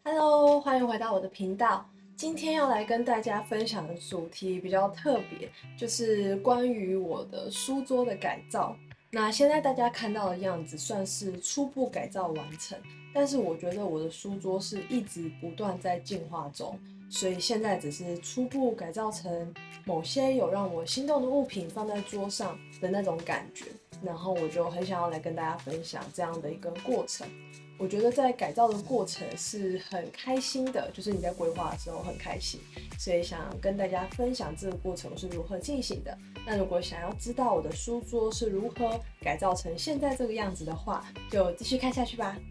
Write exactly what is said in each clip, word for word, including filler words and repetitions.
Hello，欢迎回到我的频道。今天要来跟大家分享的主题比较特别，就是关于我的书桌的改造。那现在大家看到的样子算是初步改造完成，但是我觉得我的书桌是一直不断在进化中，所以现在只是初步改造成某些有让我心动的物品放在桌上的那种感觉。然后我就很想要来跟大家分享这样的一个过程。我觉得在改造的过程是很开心的，就是你在规划的时候很开心，所以想跟大家分享这个过程是如何进行的。那如果想要知道我的书桌是如何改造成现在这个样子的话，就继续看下去吧。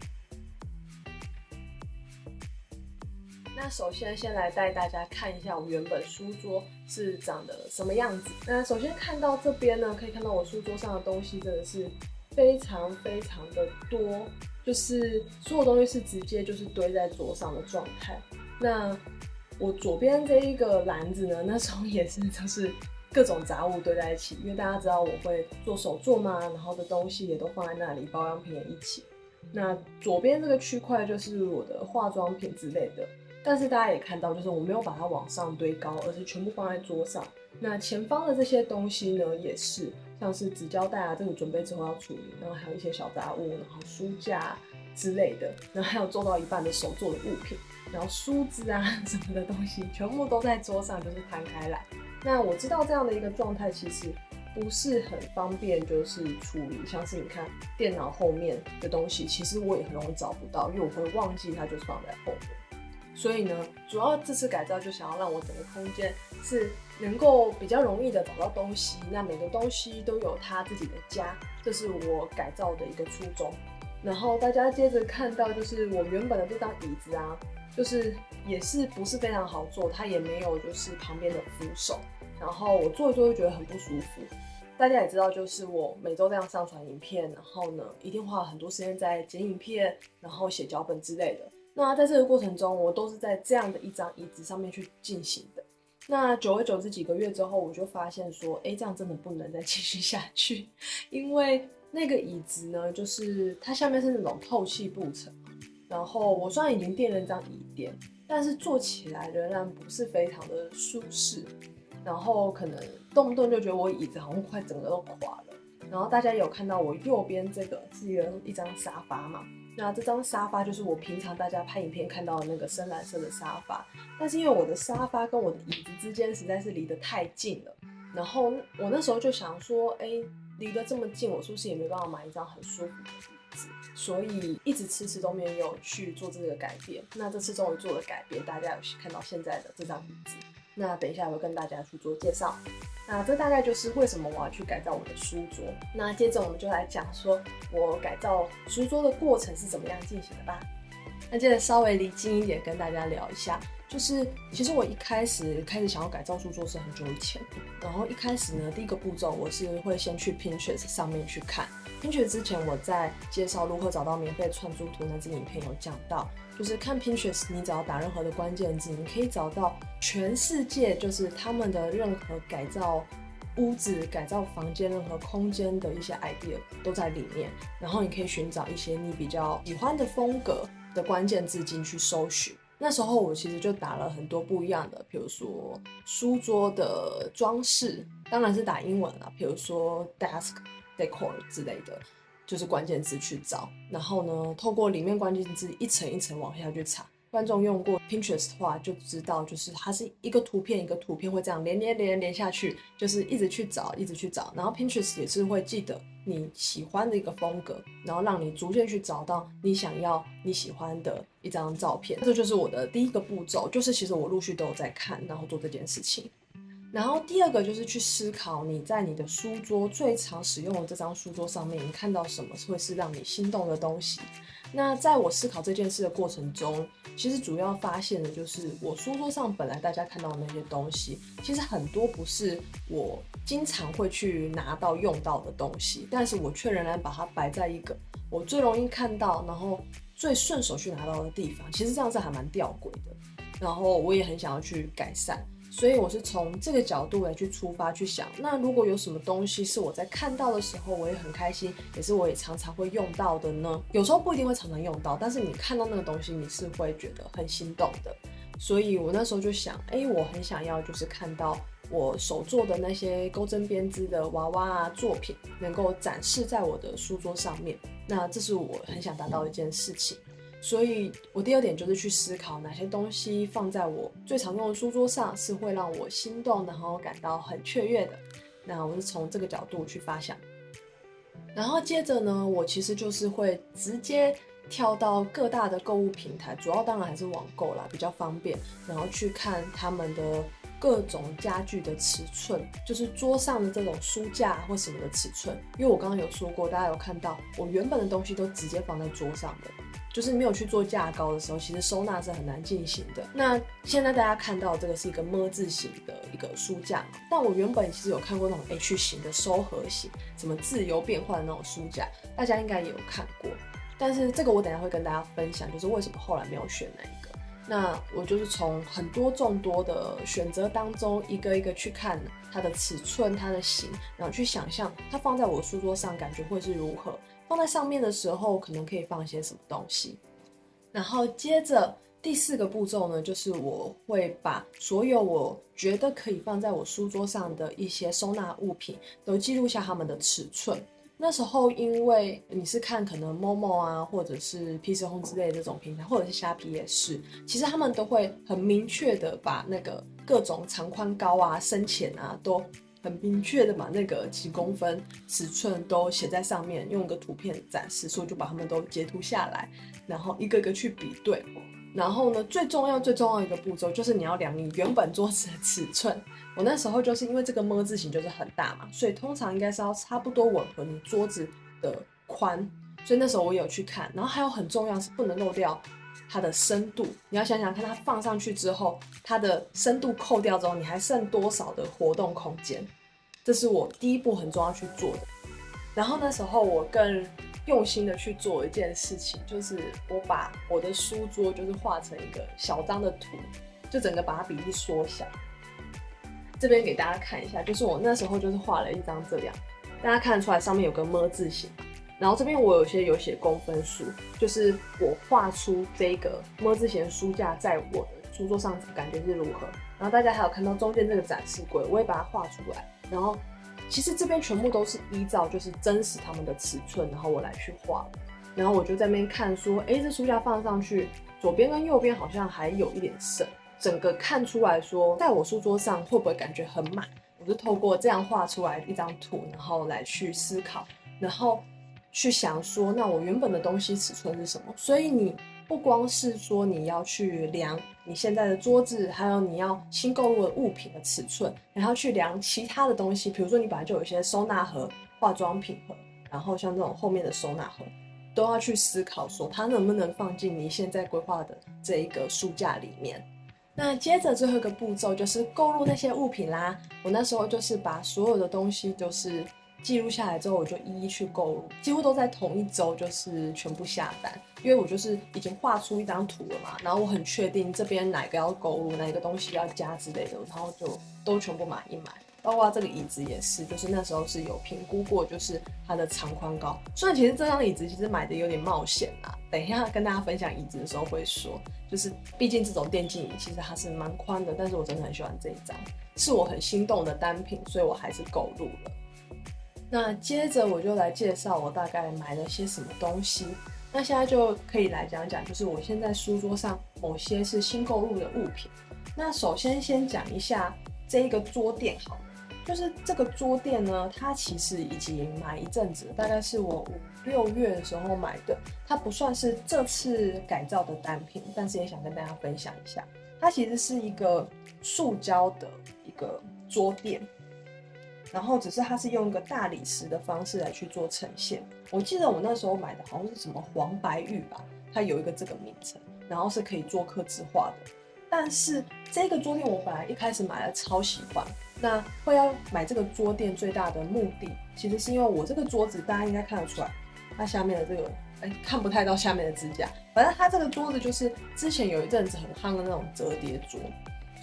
那首先先来带大家看一下我原本书桌是长得什么样子。那首先看到这边呢，可以看到我书桌上的东西真的是非常非常的多，就是所有东西是直接就是堆在桌上的状态。那我左边这一个篮子呢，那时候也是就是各种杂物堆在一起，因为大家知道我会做手作嘛，然后的东西也都放在那里，保养品也一起。那左边这个区块就是我的化妆品之类的，但是大家也看到，就是我没有把它往上堆高，而是全部放在桌上。那前方的这些东西呢，也是像是纸胶带啊，这个准备之后要处理，然后还有一些小杂物，然后书架之类的，然后还有做到一半的手做的物品，然后梳子啊什么的东西，全部都在桌上，就是摊开来。那我知道这样的一个状态其实不是很方便，就是处理，像是你看电脑后面的东西，其实我也很容易找不到，因为我会忘记它就是放在后面。所以呢，主要这次改造就想要让我整个空间是能够比较容易的找到东西，那每个东西都有它自己的家，这是我改造的一个初衷。然后大家接着看到就是我原本的这张椅子啊，就是也是不是非常好坐，它也没有就是旁边的扶手，然后我坐一坐就觉得很不舒服。大家也知道，就是我每周这样上传影片，然后呢一定花了很多时间在剪影片，然后写脚本之类的。那在这个过程中，我都是在这样的一张椅子上面去进行的。那久而久之，几个月之后，我就发现说，哎，这样真的不能再继续下去，因为那个椅子呢，就是它下面是那种透气布层，然后我虽然已经垫了一张椅垫，但是坐起来仍然不是非常的舒适，然后可能动不动就觉得我椅子好像快整个都垮了。然后大家有看到我右边这个是一个一张沙发嘛？那这张沙发就是我平常大家拍影片看到的那个深蓝色的沙发，但是因为我的沙发跟我的椅子之间实在是离得太近了，然后我那时候就想说，哎，离得这么近，我是不是也没办法买一张很舒服的椅子？所以一直迟迟都没有去做这个改变。那这次终于做了改变，大家有看到现在的这张椅子。那等一下我会跟大家去做介绍。那这大概就是为什么我要去改造我的书桌。那接着我们就来讲说我改造书桌的过程是怎么样进行的吧。那接着稍微离近一点跟大家聊一下，就是其实我一开始开始想要改造书桌是很久以前，然后一开始呢，第一个步骤我是会先去 Pinterest 上面去看。Pinterest 之前我在介绍如何找到免费串珠图那支影片有讲到，就是看 Pinterest 你只要打任何的关键字，你可以找到全世界就是他们的任何改造屋子、改造房间、任何空间的一些 idea 都在里面，然后你可以寻找一些你比较喜欢的风格的关键字进去搜寻。那时候我其实就打了很多不一样的，比如说书桌的装饰，当然是打英文啦，比如说 desk decor 之类的，就是关键字去找，然后呢，透过里面关键字一层一层往下去查。观众用过 Pinterest 的话就知道，就是它是一个图片一个图片会这样连连连连下去，就是一直去找一直去找，然后 Pinterest 也是会记得你喜欢的一个风格，然后让你逐渐去找到你想要你喜欢的一张照片。这就是我的第一个步骤，就是其实我陆续都有在看，然后做这件事情。然后第二个就是去思考你在你的书桌最常使用的这张书桌上面，你看到什么会是让你心动的东西。那在我思考这件事的过程中，其实主要发现的就是我书桌上本来大家看到的那些东西，其实很多不是我经常会去拿到用到的东西，但是我却仍然把它摆在一个我最容易看到，然后最顺手去拿到的地方。其实这样是还蛮吊诡的，然后我也很想要去改善。 所以我是从这个角度来去出发去想，那如果有什么东西是我在看到的时候我也很开心，也是我也常常会用到的呢？有时候不一定会常常用到，但是你看到那个东西你是会觉得很心动的。所以我那时候就想，哎，我很想要就是看到我手做的那些钩针编织的娃娃啊作品能够展示在我的书桌上面，那这是我很想达到的一件事情。所以我第二点就是去思考哪些东西放在我最常用的书桌上是会让我心动，然后感到很雀跃的。那我是从这个角度去发想，然后接着呢，我其实就是会直接跳到各大的购物平台，主要当然还是网购啦，比较方便，然后去看他们的各种家具的尺寸，就是桌上的这种书架或什么的尺寸。因为我刚刚有说过，大家有看到我原本的东西都直接放在桌上的，就是没有去做架高的时候，其实收纳是很难进行的。那现在大家看到这个是一个么字形的一个书架，但我原本其实有看过那种 H 型的收合型，什么自由变换的那种书架，大家应该也有看过。但是这个我等一下会跟大家分享，就是为什么后来没有选那一个。那我就是从很多众多的选择当中，一个一个去看它的尺寸、它的型，然后去想象它放在我书桌上感觉会是如何。放在上面的时候，可能可以放一些什么东西。然后接着第四个步骤呢，就是我会把所有我觉得可以放在我书桌上的一些收纳物品都记录下它们的尺寸。那时候因为你是看可能 Momo 啊，或者是 P C Home 之类的这种平台，或者是虾皮也是，其实他们都会很明确的把那个各种长宽高啊、深浅啊，都很明确的把那个几公分尺寸都写在上面，用个图片展示，所以我就把它们都截图下来，然后一个个去比对。然后呢，最重要最重要的一个步骤就是你要量你原本桌子的尺寸。我那时候就是因为这个么字形就是很大嘛，所以通常应该是要差不多吻合你桌子的宽，所以那时候我也有去看。然后还有很重要是不能漏掉它的深度，你要想想看它放上去之后，它的深度扣掉之后，你还剩多少的活动空间，这是我第一步很重要去做的。然后那时候我更用心的去做一件事情，就是我把我的书桌就是画成一个小张的图，就整个把它比例缩小。这边给大家看一下，就是我那时候就是画了一张这样，大家看得出来上面有个么字形，然后这边我有些有写公分数，就是我画出这个么字形的书架在我的书桌上感觉是如何。然后大家还有看到中间这个展示柜，我也把它画出来。然后其实这边全部都是依照就是真实他们的尺寸，然后我来去画的。然后我就在那边看说，哎，这书架放上去，左边跟右边好像还有一点剩。整个看出来说，在我书桌上会不会感觉很满？我是透过这样画出来一张图，然后来去思考，然后去想说，那我原本的东西尺寸是什么？所以你不光是说你要去量你现在的桌子，还有你要新购入的物品的尺寸，然后去量其他的东西，比如说你本来就有一些收纳盒、化妆品盒，然后像这种后面的收纳盒，都要去思考说它能不能放进你现在规划的这一个书架里面。那接着最后一个步骤就是购入那些物品啦。我那时候就是把所有的东西就是记录下来之后，我就一一去购入，几乎都在同一周就是全部下单，因为我就是已经画出一张图了嘛，然后我很确定这边哪个要购入，哪个东西要加之类的，然后就都全部买一买。包括这个椅子也是，就是那时候是有评估过，就是它的长宽高。虽然其实这张椅子其实买的有点冒险啦，等一下跟大家分享椅子的时候会说，就是毕竟这种电竞椅其实它是蛮宽的，但是我真的很喜欢这一张，是我很心动的单品，所以我还是购入了。那接着我就来介绍我大概买了些什么东西。那现在就可以来讲讲，就是我现在书桌上某些是新购入的物品。那首先先讲一下这一个桌垫好了。就是这个桌垫呢，它其实已经买一阵子了，大概是我五六月的时候买的。它不算是这次改造的单品，但是也想跟大家分享一下。它其实是一个塑胶的一个桌垫，然后只是它是用一个大理石的方式来去做呈现。我记得我那时候买的好像是什么黄白玉吧，它有一个这个名称，然后是可以做客制化的。但是这个桌垫我本来一开始买了超喜欢。那会要买这个桌垫最大的目的，其实是因为我这个桌子大家应该看得出来，它下面的这个哎看不太到下面的支架，反正它这个桌子就是之前有一阵子很夯的那种折叠桌，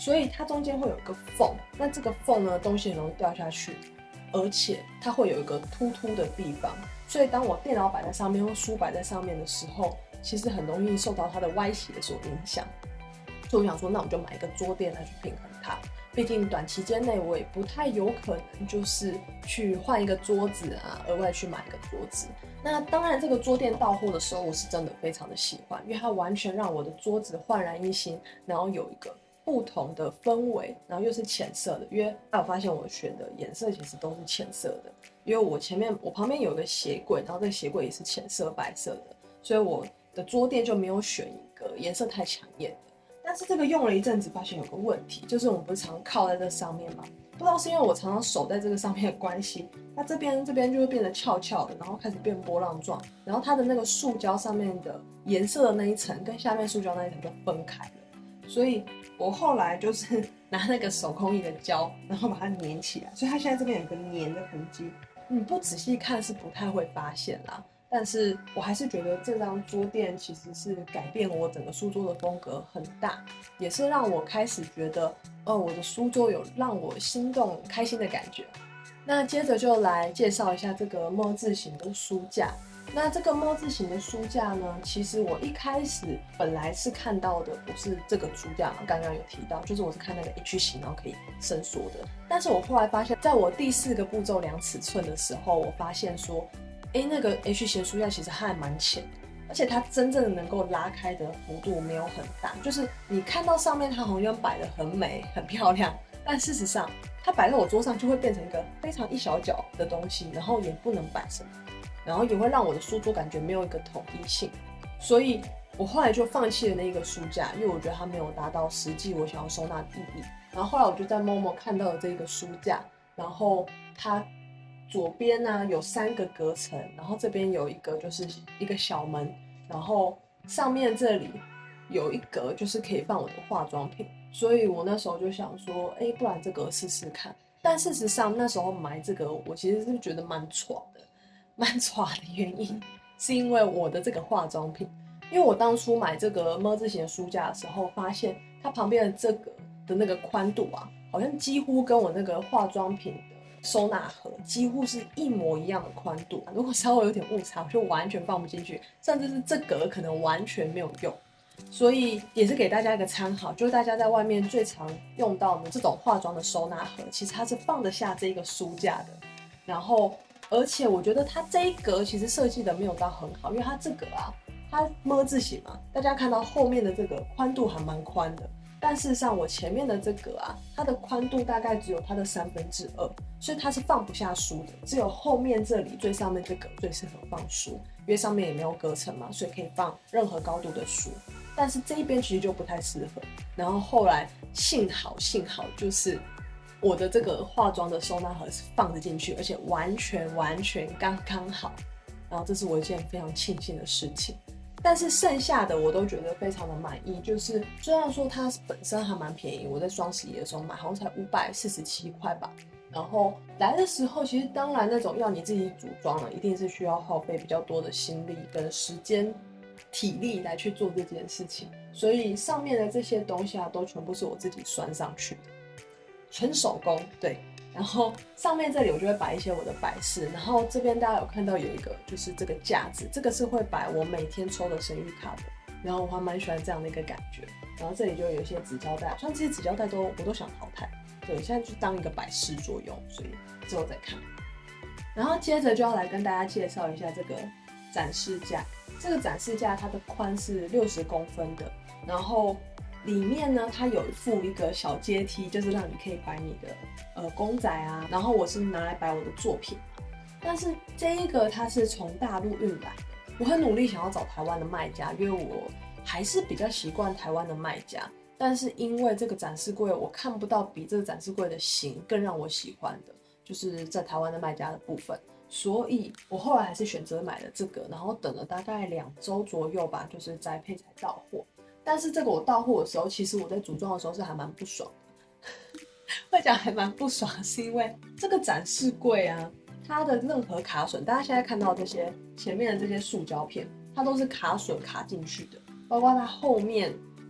所以它中间会有一个缝，那这个缝呢，东西很容易掉下去，而且它会有一个突突的地方，所以当我电脑摆在上面或书摆在上面的时候，其实很容易受到它的歪斜所影响。所以我想说，那我就买一个桌垫来去平衡它。毕竟短期间内我也不太有可能就是去换一个桌子啊，额外去买一个桌子。那当然，这个桌垫到货的时候，我是真的非常的喜欢，因为它完全让我的桌子焕然一新，然后有一个不同的氛围，然后又是浅色的。因为我发现我选的颜色其实都是浅色的，因为我前面我旁边有个鞋柜，然后这个鞋柜也是浅色白色的，所以我的桌垫就没有选一个颜色太抢眼的。但是这个用了一阵子，发现有个问题，就是我们不是常靠在这上面吗？不知道是因为我常常手在这个上面的关系，它这边这边就会变得翘翘的，然后开始变波浪状，然后它的那个塑胶上面的颜色的那一层跟下面塑胶那一层就分开了。所以我后来就是拿那个手工艺的胶，然后把它粘起来，所以它现在这边有一个粘的痕迹，你不仔细看是不太会发现啦。但是我还是觉得这张桌垫其实是改变我整个书桌的风格很大，也是让我开始觉得，呃，我的书桌有让我心动、开心的感觉。那接着就来介绍一下这个么字形的书架。那这个么字形的书架呢，其实我一开始本来是看到的不是这个书架嘛，刚刚有提到，就是我是看那个 H 型，然后可以伸缩的。但是我后来发现，在我第四个步骤量尺寸的时候，我发现说，哎，那个 H 型书架其实它还蛮浅的，而且它真正的能够拉开的幅度没有很大，就是你看到上面它好像摆得很美很漂亮，但事实上它摆在我桌上就会变成一个非常一小角的东西，然后也不能摆什么，然后也会让我的书桌感觉没有一个统一性，所以我后来就放弃了那个书架，因为我觉得它没有达到实际我想要收纳的意义。然后后来我就在 Momo 看到了这个书架，然后它左边呢、啊、有三个隔层，然后这边有一个就是一个小门，然后上面这里有一格就是可以放我的化妆品，所以我那时候就想说，哎，不然这个试试看。但事实上那时候买这个，我其实是觉得蛮蠢的，蛮蠢的原因是因为我的这个化妆品，因为我当初买这个么字形的书架的时候，发现它旁边的这个的那个宽度啊，好像几乎跟我那个化妆品收纳盒几乎是一模一样的宽度，如果稍微有点误差，我就完全放不进去，甚至是这格可能完全没有用。所以也是给大家一个参考，就是大家在外面最常用到的这种化妆的收纳盒，其实它是放得下这个书架的。然后，而且我觉得它这一格其实设计的没有到很好，因为它这个啊，它么字形嘛，大家看到后面的这个宽度还蛮宽的。但事实上，我前面的这个啊，它的宽度大概只有它的三分之二，所以它是放不下书的。只有后面这里最上面这个最适合放书，因为上面也没有隔层嘛，所以可以放任何高度的书。但是这一边其实就不太适合。然后后来幸好幸好就是我的这个化妆的收纳盒是放得进去，而且完全完全刚刚好。然后这是我一件非常庆幸的事情。但是剩下的我都觉得非常的满意，就是虽然说它本身还蛮便宜，我在双十一的时候买好像才五百四十七块吧。然后来的时候，其实当然那种要你自己组装了，一定是需要耗费比较多的心力跟时间、体力来去做这件事情。所以上面的这些东西啊，都全部是我自己拴上去的，纯手工。对。然后上面这里我就会摆一些我的摆饰，然后这边大家有看到有一个就是这个架子，这个是会摆我每天抽的生日卡的，然后我还蛮喜欢这样的一个感觉。然后这里就有一些纸胶带，虽然这些纸胶带都我都想淘汰，对，现在就当一个摆饰作用，所以之后再看。然后接着就要来跟大家介绍一下这个展示架，这个展示架它的宽是六十公分的，然后里面呢，它有附一个小阶梯，就是让你可以摆你的呃公仔啊，然后我是拿来摆我的作品，但是这一个它是从大陆运来的，我很努力想要找台湾的卖家，因为我还是比较习惯台湾的卖家，但是因为这个展示柜我看不到比这个展示柜的型更让我喜欢的，就是在台湾的卖家的部分，所以我后来还是选择买了这个，然后等了大概两周左右吧，就是宅配才到货。但是这个我到货的时候，其实我在组装的时候是还蛮不爽的。会讲还蛮不爽，是因为这个展示柜啊，它的任何卡榫，大家现在看到这些前面的这些塑胶片，它都是卡榫卡进去的，包括它后面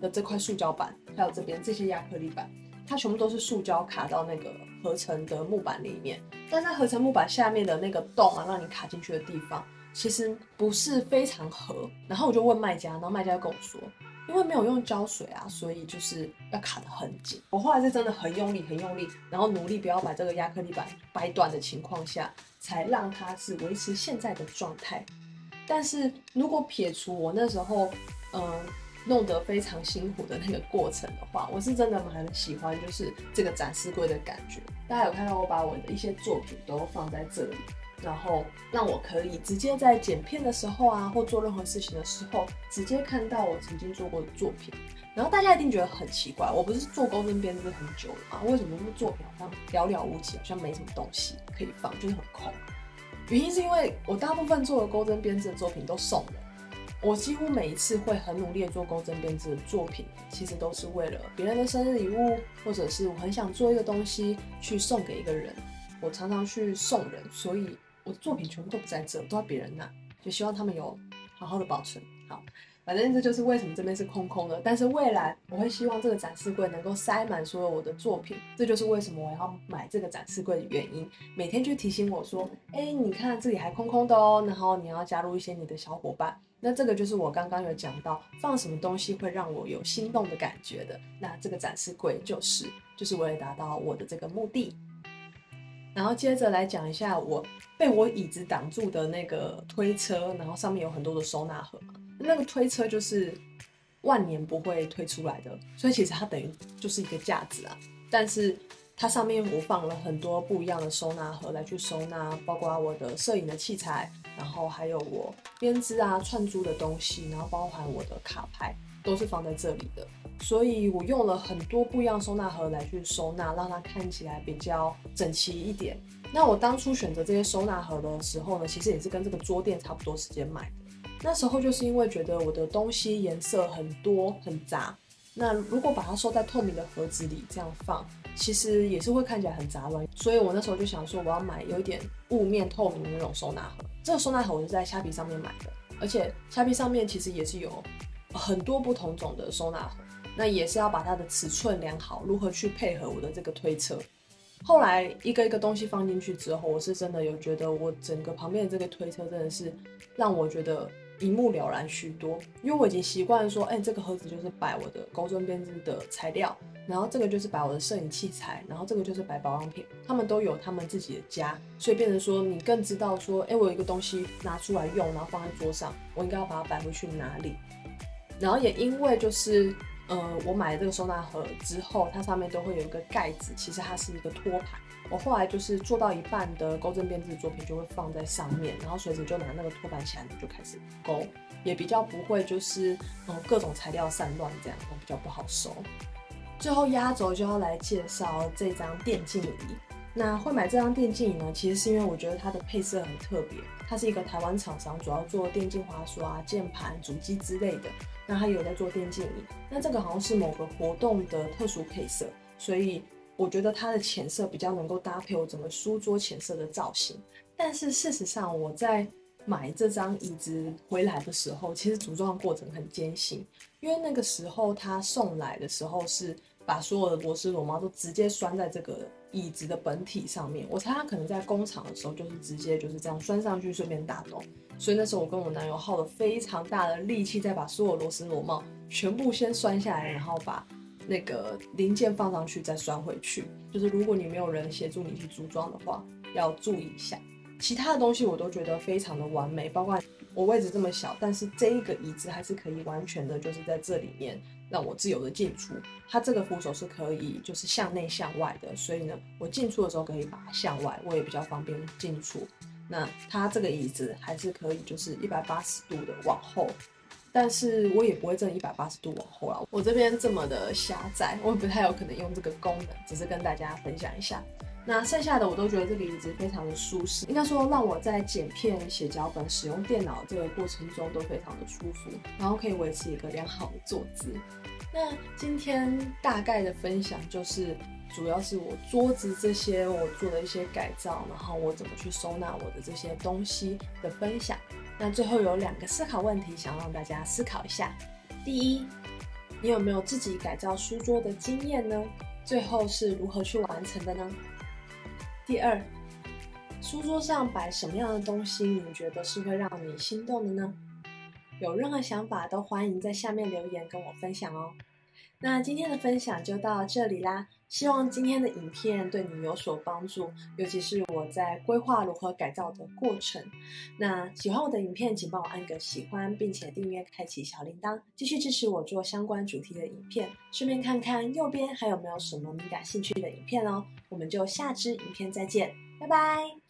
的这块塑胶板，还有这边这些亚克力板，它全部都是塑胶卡到那个合成的木板里面。但在合成木板下面的那个洞啊，让你卡进去的地方，其实不是非常合。然后我就问卖家，然后卖家就跟我说，因为没有用胶水啊，所以就是要卡得很紧。我后来是真的很用力很用力，然后努力不要把这个亚克力板掰断的情况下，才让它是维持现在的状态。但是如果撇除我那时候嗯、呃、弄得非常辛苦的那个过程的话，我是真的蛮喜欢就是这个展示柜的感觉。大家有看到我把我的一些作品都放在这里，然后让我可以直接在剪片的时候啊，或做任何事情的时候，直接看到我曾经做过的作品。然后大家一定觉得很奇怪，我不是做钩针编织很久了吗？为什么这作品好像寥寥无几，好像没什么东西可以放，就是很空？原因是因为我大部分做的钩针编织的作品都送人，我几乎每一次会很努力的做钩针编织的作品，其实都是为了别人的生日礼物，或者是我很想做一个东西去送给一个人。我常常去送人，所以我的作品全部都不在这，都在别人那，就希望他们有好好的保存。好，反正这就是为什么这边是空空的。但是未来我会希望这个展示柜能够塞满所有我的作品，这就是为什么我要买这个展示柜的原因。每天去提醒我说，哎，你看这里还空空的哦，然后你要加入一些你的小伙伴。那这个就是我刚刚有讲到，放什么东西会让我有心动的感觉的。那这个展示柜就是就是为了达到我的这个目的。然后接着来讲一下我被我椅子挡住的那个推车，然后上面有很多的收纳盒嘛。那个推车就是万年不会推出来的，所以其实它等于就是一个架子啊。但是它上面我放了很多不一样的收纳盒来去收纳，包括我的摄影的器材，然后还有我编织啊串珠的东西，然后包含我的卡牌都是放在这里的。所以我用了很多不一样收纳盒来去收纳，让它看起来比较整齐一点。那我当初选择这些收纳盒的时候呢，其实也是跟这个桌垫差不多时间买的。那时候就是因为觉得我的东西颜色很多很杂，那如果把它收在透明的盒子里这样放，其实也是会看起来很杂乱。所以我那时候就想说，我要买有一点雾面透明的那种收纳盒。这个收纳盒我是在虾皮上面买的，而且虾皮上面其实也是有很多不同种的收纳盒。那也是要把它的尺寸量好，如何去配合我的这个推车。后来一个一个东西放进去之后，我是真的有觉得我整个旁边的这个推车真的是让我觉得一目了然许多。因为我已经习惯说，哎、欸，这个盒子就是摆我的钩针编织的材料，然后这个就是摆我的摄影器材，然后这个就是摆保养品，他们都有他们自己的家，所以变成说你更知道说，哎、欸，我有一个东西拿出来用，然后放在桌上，我应该要把它摆回去哪里。然后也因为就是呃，我买了这个收纳盒之后，它上面都会有一个盖子，其实它是一个托盘。我后来就是做到一半的钩针编织作品就会放在上面，然后随时就拿那个托盘起来就开始钩，也比较不会就是嗯各种材料散乱这样，比较不好收。最后压轴就要来介绍这张电竞椅。那会买这张电竞椅呢，其实是因为我觉得它的配色很特别，它是一个台湾厂商，主要做电竞滑刷、键盘、主机之类的。那它有在做电竞椅，那这个好像是某个活动的特殊配色，所以我觉得它的浅色比较能够搭配我整个书桌浅色的造型。但是事实上，我在买这张椅子回来的时候，其实组装的过程很艰辛，因为那个时候它送来的时候是把所有的螺丝螺帽都直接拴在这个椅子的本体上面。我猜他可能在工厂的时候就是直接就是这样拴上去，顺便打洞。所以那时候我跟我男友耗了非常大的力气，再把所有螺丝螺帽全部先拴下来，然后把那个零件放上去，再拴回去。就是如果你没有人协助你去组装的话，要注意一下。其他的东西我都觉得非常的完美，包括我位置这么小，但是这一个椅子还是可以完全的就是在这里面让我自由的进出。它这个扶手是可以就是向内向外的，所以呢我进出的时候可以把它向外，我也比较方便进出。那它这个椅子还是可以就是一百八十度的往后，但是我也不会真的一百八十度往后啦。我这边这么的狭窄，我也不太有可能用这个功能，只是跟大家分享一下。那剩下的我都觉得这个椅子非常的舒适，应该说让我在剪片、写脚本、使用电脑这个过程中都非常的舒服，然后可以维持一个良好的坐姿。那今天大概的分享就是主要是我桌子这些我做的一些改造，然后我怎么去收纳我的这些东西的分享。那最后有两个思考问题想让大家思考一下。第一， 你有没有自己改造书桌的经验呢？最后是如何去完成的呢？第二，书桌上摆什么样的东西你觉得是会让你心动的呢？有任何想法都欢迎在下面留言跟我分享哦。那今天的分享就到这里啦，希望今天的影片对你有所帮助，尤其是我在规划如何改造的过程。那喜欢我的影片请帮我按个喜欢，并且订阅开启小铃铛，继续支持我做相关主题的影片，顺便看看右边还有没有什么你感兴趣的影片哦。我们就下支影片再见，拜拜。